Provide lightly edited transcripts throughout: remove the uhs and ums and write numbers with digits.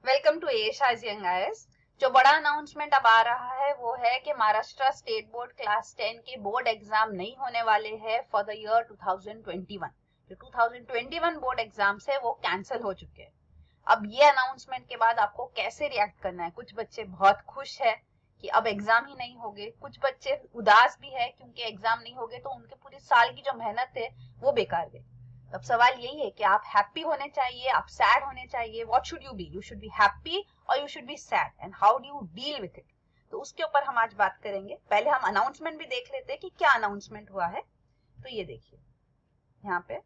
Welcome to Asia's young IAS. जो बड़ा announcement अब आ रहा है वो है कि महाराष्ट्र स्टेट बोर्ड क्लास 10 के बोर्ड एग्जाम नहीं होने वाले हैं फॉर द ईयर 2021। जो 2021 बोर्ड एग्जाम्स है वो कैंसिल हो चुके हैं। अब ये अनाउंसमेंट के बाद आपको कैसे रिएक्ट करना है? कुछ बच्चे बहुत खुश है कि अब एग्जाम ही नहीं होंगे, कुछ बच्चे उदास भी है क्योंकि एग्जाम नहीं होंगे तो उनके पूरी साल की जो मेहनत है वो बेकार गई। अब सवाल यही है कि आप हैप्पी होने चाहिए, आप सैड होने चाहिए। What should you be? You should be happy और you should be sad, and how do you deal with it? तो उसके ऊपर हम आज बात करेंगे। पहले हम अनाउंसमेंट भी देख लेते हैं कि क्या अनाउंसमेंट हुआ है। तो ये देखिए, यहाँ पे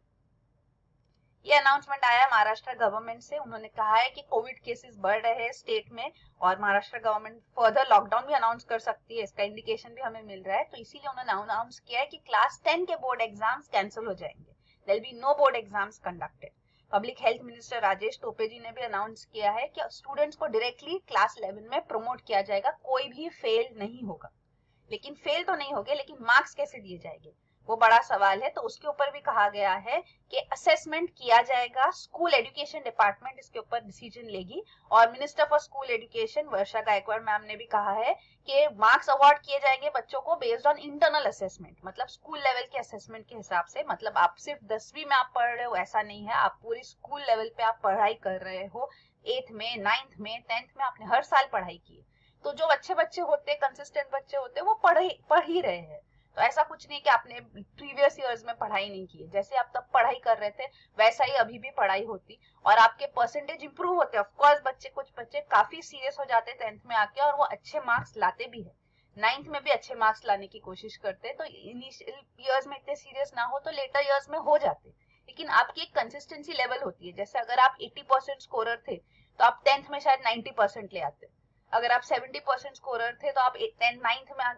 ये अनाउंसमेंट आया महाराष्ट्र गवर्नमेंट से। उन्होंने कहा है कि कोविड केसेस बढ़ रहे हैं स्टेट में और महाराष्ट्र गवर्नमेंट फर्दर लॉकडाउन भी अनाउंस कर सकती है, इसका इंडिकेशन भी हमें मिल रहा है। तो इसीलिए उन्होंने अनाउंस किया है कि क्लास 10 के बोर्ड एग्जाम्स कैंसिल हो जाएंगे। There will be no board exams conducted. Public health minister Rajesh Tope ji ने भी अनाउंस किया है कि स्टूडेंट्स को डायरेक्टली क्लास 11 में प्रमोट किया जाएगा, कोई भी फेल नहीं होगा। लेकिन फेल तो नहीं होंगे, लेकिन मार्क्स कैसे दिए जाएंगे वो बड़ा सवाल है। तो उसके ऊपर भी कहा गया है कि असेसमेंट किया जाएगा, स्कूल एजुकेशन डिपार्टमेंट इसके ऊपर डिसीजन लेगी। और minister for school education Varsha Gaikwad ma'am ने भी कहा है कि मार्क्स अवार्ड किए जाएंगे बच्चों को बेस्ड ऑन इंटरनल असेसमेंट, मतलब स्कूल लेवल के असेसमेंट के हिसाब से। मतलब आप सिर्फ 10वीं में आप पढ़ रहे हो ऐसा नहीं है, आप पूरी स्कूल लेवल पे आप पढ़ाई कर रहे हो। 8th में, 9th में, 10th में आपने हर साल पढ़ाई की है। तो जो अच्छे बच्चे होते हैं, कंसिस्टेंट बच्चे होते हैं, वो पढ़ ही रहे हैं। तो ऐसा कुछ नहीं कि आपने प्रीवियस ईयर्स में पढ़ाई नहीं की है, जैसे आप तब पढ़ाई कर रहे थे वैसा ही अभी भी पढ़ाई होती और आपके परसेंटेज इंप्रूव होते। ऑफ कोर्स कुछ बच्चे काफी सीरियस हो जाते 10th में आके और वो अच्छे मार्क्स लाते भी है। 9th में भी अच्छे मार्क्स लाने की कोशिश करते, तो इनिशियल ईयर्स में इतने सीरियस ना हो तो लेटर ईयर्स में हो जाते। लेकिन आपकी एक कंसिस्टेंसी लेवल होती है। जैसे अगर आप 80% स्कोरर थे तो आप 10th में शायद 90% ले आते। अगर आप 70% स्कोरर थे तो आप 9th में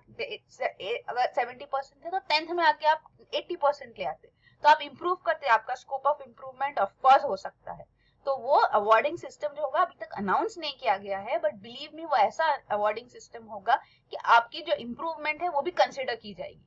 अगर 70% थे तो 10th में आके आप 80% ले आते। तो आप इंप्रूव करते, आपका scope of improvement of course हो सकता है। तो वो अवार्डिंग सिस्टम जो होगा अभी तक अनाउंस नहीं किया गया है, बट बिलीव मी वो ऐसा अवार्डिंग सिस्टम होगा कि आपकी जो इम्प्रूवमेंट है वो भी कंसिडर की जाएगी।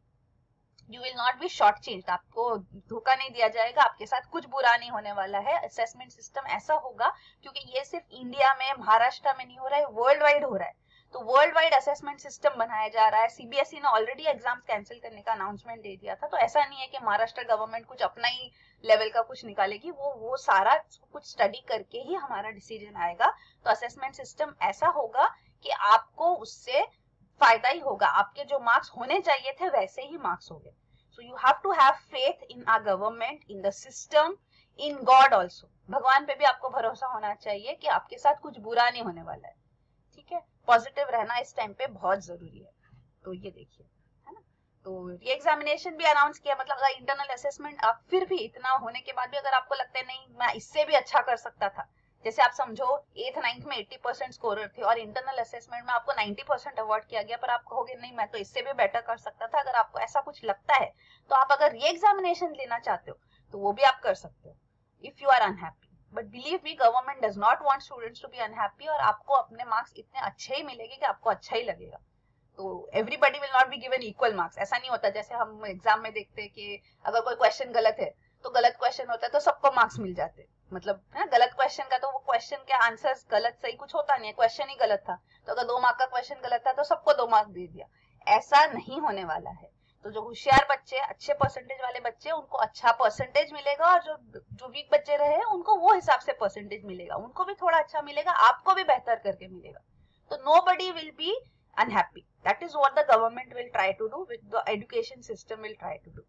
You will not be short change, आपको धोखा नहीं दिया जाएगा, आपके साथ कुछ बुरा नहीं होने वाला है। असेसमेंट सिस्टम ऐसा होगा, क्योंकि ये सिर्फ इंडिया में, महाराष्ट्र में नहीं हो रहा है, वर्ल्ड वाइड हो रहा है। तो वर्ल्ड वाइड असेसमेंट सिस्टम बनाया जा रहा है। सीबीएसई ने ऑलरेडी एग्जाम्स कैंसिल करने का अनाउंसमेंट दे दिया था। तो ऐसा नहीं है कि महाराष्ट्र गवर्नमेंट कुछ अपना ही लेवल का कुछ निकालेगी, वो सारा कुछ स्टडी करके ही हमारा डिसीजन आएगा। तो असेसमेंट सिस्टम ऐसा होगा कि आपको उससे फायदा ही होगा, आपके जो मार्क्स होने चाहिए थे वैसे ही मार्क्स हो गए। So you have to have faith in our government, in the system, in God also. भगवान पे भी आपको भरोसा होना चाहिए कि आपके साथ कुछ बुरा नहीं होने वाला है। ठीक है, पॉजिटिव रहना इस टाइम पे बहुत जरूरी है। तो ये देखिए, है ना। तो ये एग्जामिनेशन भी अनाउंस किया, मतलब अगर इंटरनल असेसमेंट आप फिर भी इतना होने के बाद भी अगर आपको लगता है नहीं मैं इससे भी अच्छा कर सकता था, जैसे आप समझो 8th 9th में 80% स्कोरर थे और इंटरनल असेसमेंट में आपको 90% अवार्ड किया गया, पर आप कहोगे नहीं मैं तो इससे भी बेटर कर सकता था। अगर आपको ऐसा कुछ लगता है तो आप अगर री एग्जामिनेशन लेना चाहते हो तो वो भी आप कर सकते हो, if you are unhappy. But believe me, government does not want students to be unhappy, और आपको अपने मार्क्स इतने अच्छे ही मिलेंगे कि आपको अच्छा ही लगेगा। तो everybody will not be given equal marks. ऐसा नहीं होता जैसे हम एग्जाम में देखते हैं कि अगर कोई क्वेश्चन गलत है तो गलत क्वेश्चन होता है तो सबको मार्क्स मिल जाते, मतलब है गलत क्वेश्चन का तो वो क्वेश्चन के आंसर्स गलत सही कुछ होता नहीं है, क्वेश्चन ही गलत था। तो अगर 2 मार्क का क्वेश्चन गलत था तो सबको 2 मार्क दे दिया। ऐसा नहीं होने वाला है। तो जो होशियार बच्चे, अच्छे परसेंटेज वाले बच्चे, उनको अच्छा परसेंटेज मिलेगा, और जो वीक बच्चे रहे उनको वो हिसाब से परसेंटेज मिलेगा, उनको भी थोड़ा अच्छा मिलेगा, आपको भी बेहतर करके मिलेगा। तो nobody will be unhappy. That is what the government will try to do, with the education system will try to do.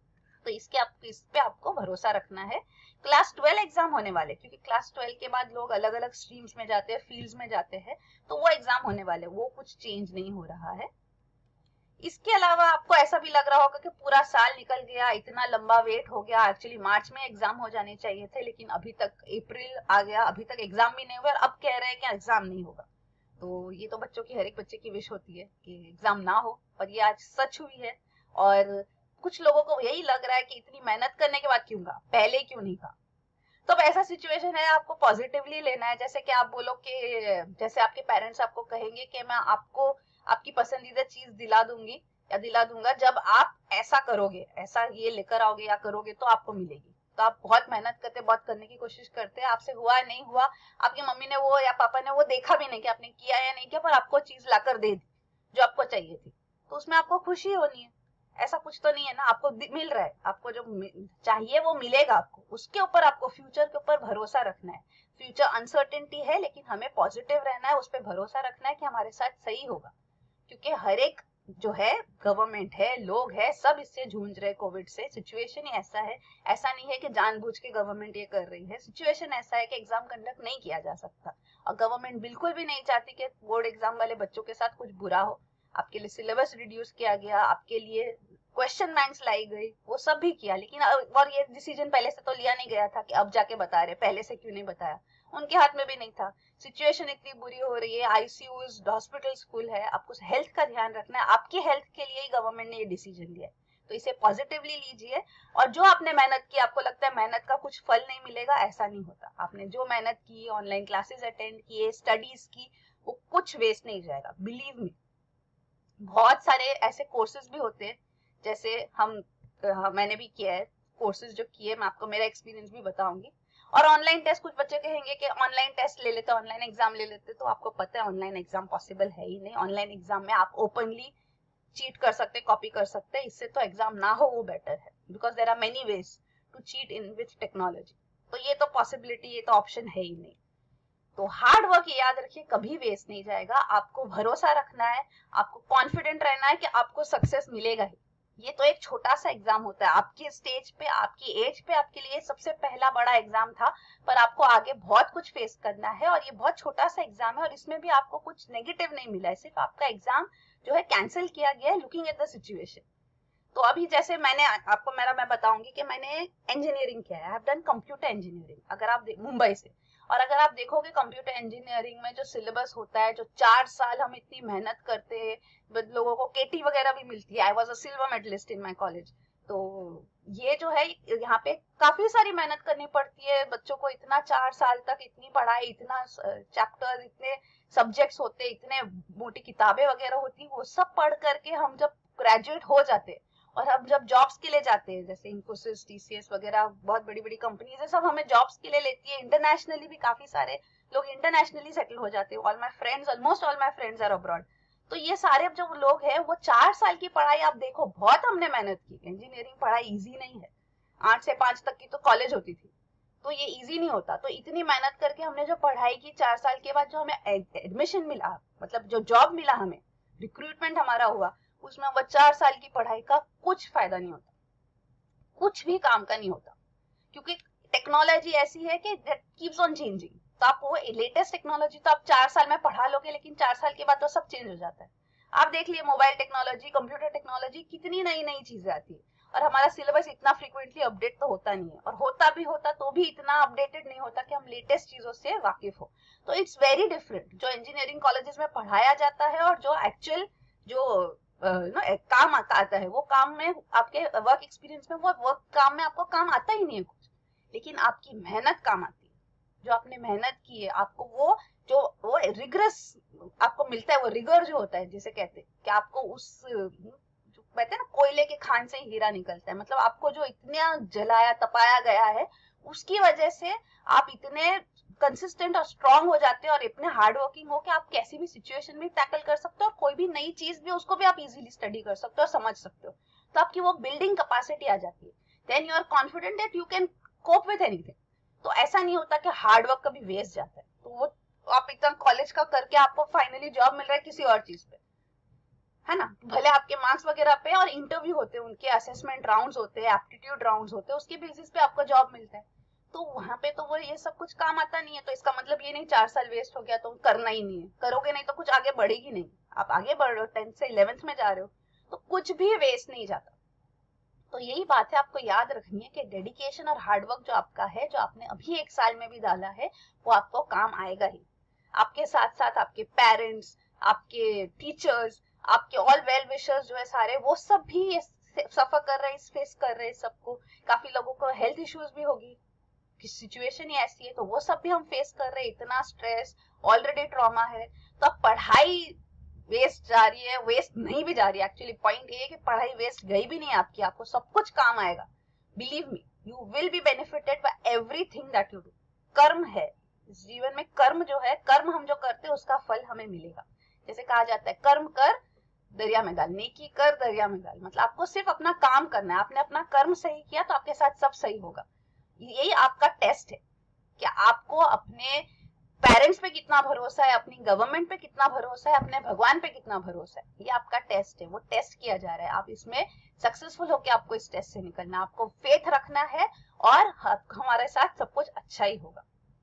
तो इस पे आपको भरोसा रखना है। क्लास 12 एग्जाम होने वाले, क्योंकि क्लास 12 के बाद लोग अलग अलग स्ट्रीम्स में जाते हैं, फील्ड्स में जाते हैं, तो वो एग्जाम होने वाले, वो कुछ चेंज नहीं हो रहा है। इसके अलावा आपको ऐसा भी लग रहा होगा कि पूरा साल निकल गया, इतना लंबा वेट हो गया, एक्चुअली मार्च में एग्जाम हो जाने चाहिए थे, लेकिन अभी तक अप्रैल आ गया, अभी तक एग्जाम भी नहीं हुआ और अब कह रहे हैं कि एग्जाम नहीं होगा। तो ये तो बच्चों की, हर एक बच्चे की विश होती है कि एग्जाम ना हो, और ये आज सच हुई है। और कुछ लोगों को यही लग रहा है कि इतनी मेहनत करने के बाद क्यों कहा, पहले क्यों नहीं कहा। तो अब ऐसा सिचुएशन है, आपको पॉजिटिवली लेना है। जैसे कि आप बोलो कि जैसे आपके पेरेंट्स आपको कहेंगे कि मैं आपको आपकी पसंदीदा चीज दिला दूंगी या दिला दूंगा, जब आप ऐसा करोगे, ऐसा ये लेकर आओगे या करोगे तो आपको मिलेगी। तो आप बहुत मेहनत करते, बहुत करने की कोशिश करते हैं, आपसे हुआ नहीं हुआ, आपकी मम्मी ने वो या पापा ने वो देखा भी नहीं कि आपने किया या नहीं किया, पर आपको चीज लाकर दे दी जो आपको चाहिए थी, तो उसमें आपको खुशी होनी है। ऐसा कुछ तो नहीं है ना, आपको मिल रहा है, आपको जो चाहिए वो मिलेगा आपको, उसके ऊपर आपको फ्यूचर के ऊपर भरोसा रखना है। फ्यूचर अनसर्टेनिटी है, लेकिन हमें पॉजिटिव रहना है, उस पर भरोसा रखना है कि हमारे साथ सही होगा, क्योंकि हर एक जो है गवर्नमेंट है, लोग है, सब इससे जूझ रहे कोविड से। सिचुएशन ही ऐसा है, ऐसा नहीं है कि जानबूझ के गवर्नमेंट ये कर रही है, सिचुएशन ऐसा है कि एग्जाम कंडक्ट नहीं किया जा सकता, और गवर्नमेंट बिल्कुल भी नहीं चाहती कि बोर्ड एग्जाम वाले बच्चों के साथ कुछ बुरा हो। आपके लिए सिलेबस रिड्यूस किया गया, आपके लिए क्वेश्चन बैंक्स लाई गई, वो सब भी किया, लेकिन और ये डिसीजन पहले से तो लिया नहीं गया था कि अब जाके बता रहे, पहले से क्यों नहीं बताया, उनके हाथ में भी नहीं था। सिचुएशन इतनी बुरी हो रही है, आईसीयूज, हॉस्पिटल, स्कूल है, आपको हेल्थ का ध्यान रखना है, आपकी हेल्थ के लिए ही गवर्नमेंट ने ये डिसीजन लिया है, तो इसे पॉजिटिवली लीजिए। और जो आपने मेहनत की, आपको लगता है मेहनत का कुछ फल नहीं मिलेगा, ऐसा नहीं होता। आपने जो मेहनत की, ऑनलाइन क्लासेस अटेंड किए, स्टडीज की, वो कुछ वेस्ट नहीं जाएगा, बिलीव मी। बहुत सारे ऐसे कोर्सेज भी होते हैं, जैसे मैंने भी किया है कोर्सेज जो किए, मैं आपको मेरा एक्सपीरियंस भी बताऊंगी। और ऑनलाइन टेस्ट, कुछ बच्चे कहेंगे कि ऑनलाइन टेस्ट ले लेते, ऑनलाइन एग्जाम ले लेते, तो आपको पता है ऑनलाइन एग्जाम पॉसिबल है ही नहीं। ऑनलाइन एग्जाम में आप ओपनली चीट कर सकते, कॉपी कर सकते, इससे तो एग्जाम ना हो वो बेटर है, because there are many ways to cheat in with technology. तो ये तो पॉसिबिलिटी, ये तो ऑप्शन है ही नहीं। तो हार्ड वर्क याद रखिए, कभी वेस्ट नहीं जाएगा, आपको भरोसा रखना है, आपको कॉन्फिडेंट रहना है कि आपको सक्सेस मिलेगा ही। ये तो एक छोटा सा एग्जाम होता है, आपकी स्टेज पे, आपकी एज पे, आपके लिए सबसे पहला बड़ा एग्जाम था, पर आपको आगे बहुत कुछ फेस करना है, और ये बहुत छोटा सा एग्जाम है, और इसमें भी आपको कुछ नेगेटिव नहीं मिला है, सिर्फ आपका एग्जाम जो है कैंसिल किया गया है, लुकिंग एट द सिचुएशन। तो अभी जैसे मैं बताऊंगी कि मैंने इंजीनियरिंग किया है, I have done computer engineering. अगर आप मुंबई से, और अगर आप देखोगे कंप्यूटर इंजीनियरिंग में जो सिलेबस होता है, जो 4 साल हम इतनी मेहनत करते हैं, लोगों को केटी वगैरह भी मिलती है, I was a silver medallist in my college. तो ये जो है, यहाँ पे काफी सारी मेहनत करनी पड़ती है बच्चों को, इतना 4 साल तक इतनी पढ़ाई, इतना चैप्टर, इतने सब्जेक्ट्स होते, इतने मोटी किताबें वगैरह होती, वो सब पढ़ करके हम जब ग्रेजुएट हो जाते, और हम जब जॉब्स के लिए जाते हैं, जैसे इन्फोसिस, टीसीएस वगैरह, बहुत बड़ी बड़ी कंपनीज है, सब हमें जॉब्स के लिए लेती है। इंटरनेशनली भी काफी सारे लोग इंटरनेशनली सेटल हो जाते हैं, all my friends, almost all my friends are abroad. तो ये सारे जो लोग हैं, वो 4 साल की पढ़ाई, आप देखो बहुत हमने मेहनत की। इंजीनियरिंग पढ़ाई इजी नहीं है, 8 से 5 तक की तो कॉलेज होती थी, तो ये इजी नहीं होता। तो इतनी मेहनत करके हमने जो पढ़ाई की, 4 साल के बाद जो हमें एडमिशन मिला, मतलब जो जॉब मिला, हमें रिक्रूटमेंट हमारा हुआ, उसमें वो 4 साल की पढ़ाई का कुछ फायदा नहीं होता, कुछ भी काम का नहीं होता, क्योंकि टेक्नोलॉजी ऐसी है कि दैट कीप्स ऑन चेंजिंग। तो आप वो लेटेस्ट टेक्नोलॉजी तो आप 4 साल में पढ़ा लोगे, लेकिन 4 साल के बाद तो सब चेंज हो जाता है। आप देख लिए मोबाइल टेक्नोलॉजी, कंप्यूटर टेक्नोलॉजी, कितनी नई नई चीजें आती है, और हमारा सिलेबस इतना फ्रीक्वेंटली अपडेट तो होता नहीं है, और होता भी होता तो भी इतना अपडेटेड नहीं होता कि हम लेटेस्ट चीजों से वाकिफ हो। तो इट्स वेरी डिफरेंट जो इंजीनियरिंग कॉलेजेस में पढ़ाया जाता है, और जो एक्चुअल जो काम आता है, वो काम में आपके वर्क एक्सपीरियंस में, वो वर्क काम में आपको काम आता ही नहीं है कुछ, लेकिन आपकी मेहनत काम आती है। जो आपने मेहनत की है, आपको वो रिगरस आपको मिलता है, वो रिगर जो होता है, जिसे कहते हैं कि आपको जो कहते हैं ना, कोयले के खान से हीरा निकलता है, मतलब आपको जो इतना जलाया तपाया गया है, उसकी वजह से आप इतने कंसिस्टेंट और स्ट्रांग हो जाते हो, और इतने हार्ड वर्किंग हो कि आप कैसी भी सिचुएशन में टैकल कर सकते हो, और कोई भी नई चीज भी, उसको भी आप इजीली स्टडी कर सकते हो और समझ सकते हो। तो आपकी वो बिल्डिंग कैपेसिटी आ जाती है, then you are confident that you can cope with anything. तो ऐसा नहीं होता कि हार्ड वर्क कभी वेस्ट जाता है। तो वो आप इतना कॉलेज का करके आपको फाइनली जॉब मिल रहा है किसी और चीज पे, है ना, भले आपके मार्क्स वगैरह पे, और इंटरव्यू होते हैं, उनके असेसमेंट राउंड्स होते हैं, एप्टीट्यूड राउंड्स होते हैं, उसके बेसिस पे आपको जॉब मिलता है। तो वहां पे तो वो ये सब कुछ काम आता नहीं है। तो इसका मतलब ये नहीं 4 साल वेस्ट हो गया तो करना ही नहीं है, करोगे नहीं तो कुछ आगे बढ़ेगी नहीं। आप आगे बढ़ रहे हो, 10th से 11th में जा रहे हो, तो कुछ भी वेस्ट नहीं जाता। तो यही बात है, आपको याद रखनी है कि डेडिकेशन और हार्डवर्क जो आपका है, जो आपने अभी 1 साल में भी डाला है, वो आपको काम आएगा ही। आपके साथ साथ आपके पेरेंट्स, आपके टीचर्स, आपके ऑल वेल विशर्स जो है सारे, वो सब भी सफर कर रहे हैं, फेस कर रहे हैं सबको। काफी लोगों को हेल्थ इश्यूज भी होगी, कि सिचुएशन ही ऐसी है, तो वो सब भी हम फेस कर रहे हैं। इतना स्ट्रेस, ऑलरेडी ट्रॉमा है, तो अब पढ़ाई वेस्ट जा रही है, वेस्ट नहीं भी जा रही है। एक्चुअली पॉइंट ये है कि पढ़ाई वेस्ट गई भी नहीं आपकी, आपको सब कुछ काम आएगा, believe me. You will be benefited by everything that you do. कर्म है इस जीवन में, कर्म जो है, कर्म हम जो करते हैं उसका फल हमें मिलेगा। जैसे कहा जाता है कर्म कर दरिया में डाल, नेकी कर दरिया में डाल, मतलब आपको सिर्फ अपना काम करना है। आपने अपना कर्म सही किया तो आपके साथ सब सही होगा। यही आपका टेस्ट है कि आपको अपने पेरेंट्स पे कितना भरोसा है, अपनी गवर्नमेंट पे कितना भरोसा है, अपने भगवान पे कितना भरोसा है। ये आपका टेस्ट है, वो टेस्ट किया जा रहा है। आप इसमें सक्सेसफुल होकर आपको इस टेस्ट से निकलना, आपको फेथ रखना है और हमारे साथ सब कुछ अच्छा ही होगा।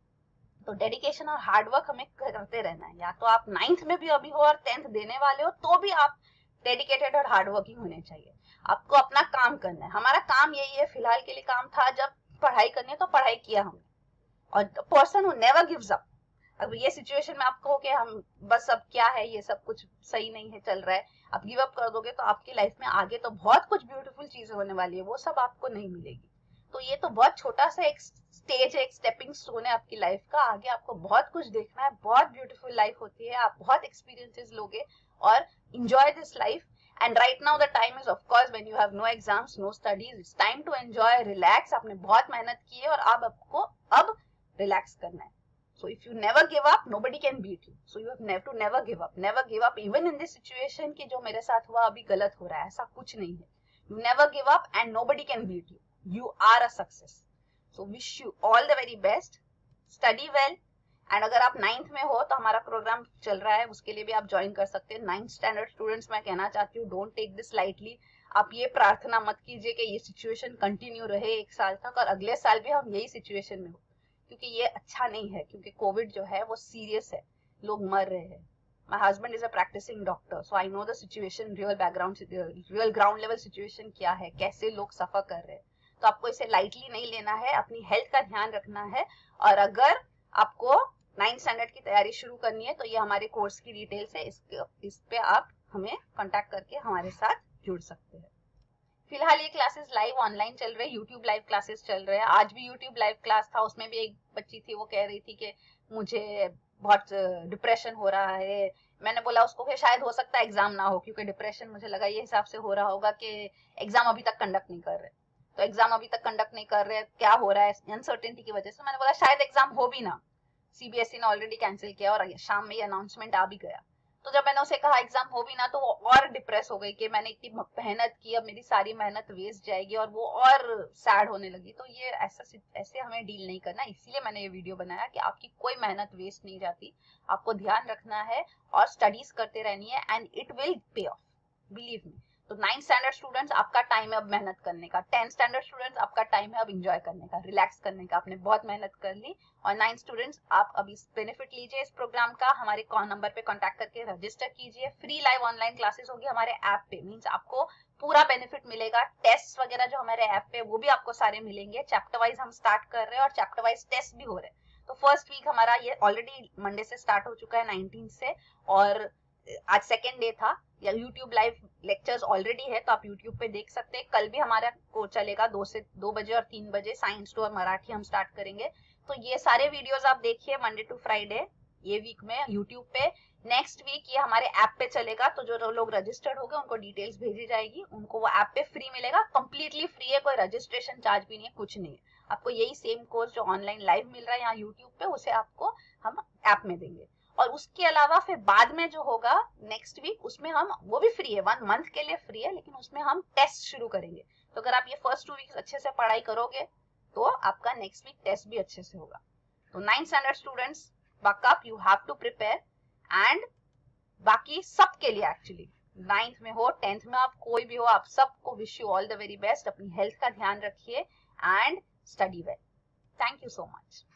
तो डेडिकेशन और हार्डवर्क हमें करते रहना है। या तो आप 9th में भी अभी हो और 10th देने वाले हो तो भी आप डेडिकेटेड और हार्डवर्किंग होने चाहिए। आपको अपना काम करना है। हमारा काम यही है, फिलहाल के लिए काम था, जब पढ़ाई करनी है तो पढ़ाई किया हमने। और person who never gives up, अब ये सिचुएशन में आपको कि हम बस अब क्या है, ये सब कुछ सही नहीं है, चल रहा है, आप गिव अप कर दोगे तो आपकी लाइफ में आगे तो बहुत कुछ ब्यूटीफुल चीजें होने वाली है, वो सब आपको नहीं मिलेगी। तो ये तो बहुत छोटा सा एक स्टेज है, एक स्टेपिंग स्टोन है आपकी लाइफ का। आगे आपको बहुत कुछ देखना है, बहुत ब्यूटीफुल लाइफ होती है, आप बहुत एक्सपीरियंसेस लोगे और enjoy this life. And right now the time is of course when you have no exams, no studies, it's time to enjoy, relax. आपने बहुत मेहनत की है और अब आपको अब रिलैक्स करना है। So if you never give up, nobody can beat you. So you have to never give up. Never give up even in this situation कि जो मेरे साथ हुआ अभी गलत हो रहा है, ऐसा कुछ नहीं है। You never give up and nobody can beat you. You are a success. So wish you all the very best. Study well. And अगर आप 9th में हो तो हमारा प्रोग्राम चल रहा है, उसके लिए भी आप ज्वाइन कर सकते हैं। 9th स्टैंडर्ड स्टूडेंट्स मैं कहना चाहती हूँ, डोंट टेक दिस लाइटली। आप ये प्रार्थना मत कीजिए कि ये सिचुएशन कंटिन्यू रहे 1 साल तक और अगले साल भी हम यही सिचुएशन में हो, क्योंकि ये अच्छा नहीं है। क्योंकि कोविड जो है वो सीरियस है, लोग मर रहे हैं। My husband is a practising doctor, so I know the situation, real background, real ground level situation क्या है, कैसे लोग सफर कर रहे हैं। तो आपको इसे लाइटली नहीं लेना है, अपनी हेल्थ का ध्यान रखना है। और अगर आपको 9th स्टैंडर्ड की तैयारी शुरू करनी है तो ये हमारे कोर्स की डिटेल्स है, इस पे आप हमें कांटेक्ट करके हमारे साथ जुड़ सकते हैं। फिलहाल ये क्लासेस लाइव ऑनलाइन चल रहे हैं, यूट्यूब लाइव क्लासेस चल रहे हैं। आज भी यूट्यूब लाइव क्लास था, उसमें भी एक बच्ची थी, वो कह रही थी कि मुझे बहुत डिप्रेशन हो रहा है। मैंने बोला उसको कि शायद हो सकता है एग्जाम ना हो, क्योंकि डिप्रेशन मुझे लगा ये हिसाब से हो रहा होगा कि एग्जाम अभी तक कंडक्ट नहीं कर रहे। तो एग्जाम अभी तक कंडक्ट नहीं कर रहे, क्या हो रहा है, अनसर्टेनिटी की वजह से। मैंने बोला शायद एग्जाम हो भी ना, सीबीएसई ने ऑलरेडी कैंसिल किया और शाम में ये अनाउंसमेंट आ भी गया। तो जब मैंने उसे कहा एग्जाम हो भी ना, तो वो और डिप्रेस हो गई कि मैंने इतनी मेहनत की, अब मेरी सारी मेहनत वेस्ट जाएगी, और वो और सैड होने लगी। तो ये ऐसे हमें डील नहीं करना, इसीलिए मैंने ये वीडियो बनाया कि आपकी कोई मेहनत वेस्ट नहीं जाती, आपको ध्यान रखना है और स्टडीज करते रहनी है, and it will pay off, believe me. तो 9th स्टैंडर्ड स्टूडेंट्स आपका टाइम है अब मेहनत करने का, 10th स्टैंडर्ड स्टूडेंट्स आपका टाइम है अब एंजॉय करने का, रिलैक्स करने का। आपने बहुत मेहनत कर ली। और 9th स्टूडेंट्स आप अभी बेनिफिट लीजिए इस प्रोग्राम का, हमारे नंबर पे कांटेक्ट करके रजिस्टर कीजिए। फ्री लाइव ऑनलाइन क्लासेस होगी हमारे ऐप पे, मींस आपको पूरा बेनिफिट मिलेगा। टेस्ट वगैरह जो हमारे ऐप पे वो भी आपको सारे मिलेंगे। चैप्टर वाइज हम स्टार्ट कर रहे हैं और चैप्टर वाइज टेस्ट भी हो रहे हैं। तो फर्स्ट वीक हमारा ये ऑलरेडी मंडे से स्टार्ट हो चुका है 19 से, और आज सेकेंड डे था। या यूट्यूब लाइव लेक्चर्स ऑलरेडी है, तो आप यूट्यूब पे देख सकते हैं। कल भी हमारा कोर्स चलेगा 2 बजे और 3 बजे, साइंस टू और मराठी हम स्टार्ट करेंगे। तो ये सारे वीडियोस आप देखिए मंडे टू फ्राइडे ये वीक में यूट्यूब पे। नेक्स्ट वीक ये हमारे ऐप पे चलेगा, तो जो लोग रजिस्टर्ड हो गए उनको डिटेल्स भेजी जाएगी, उनको वो ऐप पे फ्री मिलेगा, कंप्लीटली फ्री है, कोई रजिस्ट्रेशन चार्ज भी नहीं है, कुछ नहीं है। आपको यही सेम कोर्स जो ऑनलाइन लाइव मिल रहा है यहाँ यूट्यूब पे, उसे आपको हम ऐप में देंगे। और उसके अलावा फिर बाद में जो होगा नेक्स्ट वीक, उसमें हम, वो भी फ्री है, 1 मंथ के लिए फ्री है, लेकिन उसमें हम टेस्ट शुरू करेंगे। तो अगर आप ये फर्स्ट 2 वीक्स अच्छे से पढ़ाई करोगे तो आपका नेक्स्ट वीक टेस्ट भी अच्छे से होगा। तो 9th standard students buck up, you have to prepare, and बाकी सबके लिए एक्चुअली 9th में हो 10th में आप कोई भी हो, आप सबको wish you all the very best. अपनी हेल्थ का ध्यान रखिए and study well. Thank you so much.